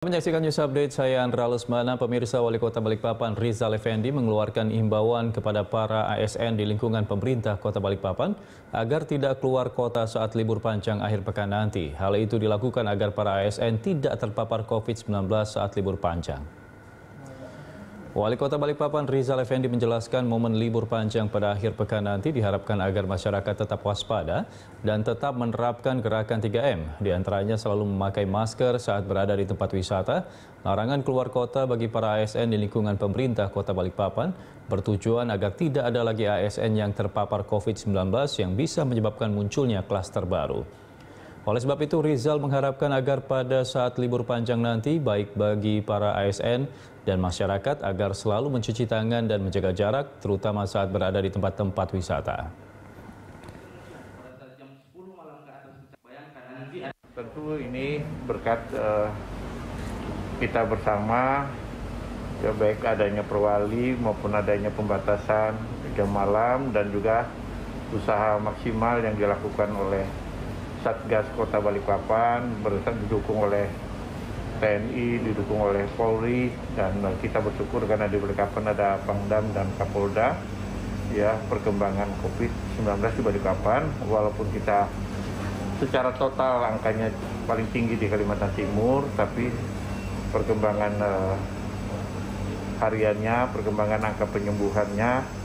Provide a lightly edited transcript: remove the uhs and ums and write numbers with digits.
Menyaksikan News Update, saya Andra Lesmana. Pemirsa, Wali Kota Balikpapan Rizal Effendi mengeluarkan imbauan kepada para ASN di lingkungan pemerintah Kota Balikpapan agar tidak keluar kota saat libur panjang akhir pekan nanti. Hal itu dilakukan agar para ASN tidak terpapar COVID-19 saat libur panjang. Wali Kota Balikpapan Rizal Effendi menjelaskan momen libur panjang pada akhir pekan nanti diharapkan agar masyarakat tetap waspada dan tetap menerapkan gerakan 3M. Di antaranya selalu memakai masker saat berada di tempat wisata, larangan keluar kota bagi para ASN di lingkungan pemerintah Kota Balikpapan, bertujuan agar tidak ada lagi ASN yang terpapar COVID-19 yang bisa menyebabkan munculnya klaster baru. Oleh sebab itu, Rizal mengharapkan agar pada saat libur panjang nanti, baik bagi para ASN dan masyarakat agar selalu mencuci tangan dan menjaga jarak, terutama saat berada di tempat-tempat wisata. Tentu ini berkat kita bersama, ya baik adanya perwali maupun adanya pembatasan jam malam dan juga usaha maksimal yang dilakukan oleh Satgas Kota Balikpapan, didukung oleh TNI, didukung oleh Polri, dan kita bersyukur karena di Balikpapan ada Pangdam dan Kapolda. Ya, perkembangan COVID-19 di Balikpapan, walaupun kita secara total angkanya paling tinggi di Kalimantan Timur, tapi perkembangan hariannya, perkembangan angka penyembuhannya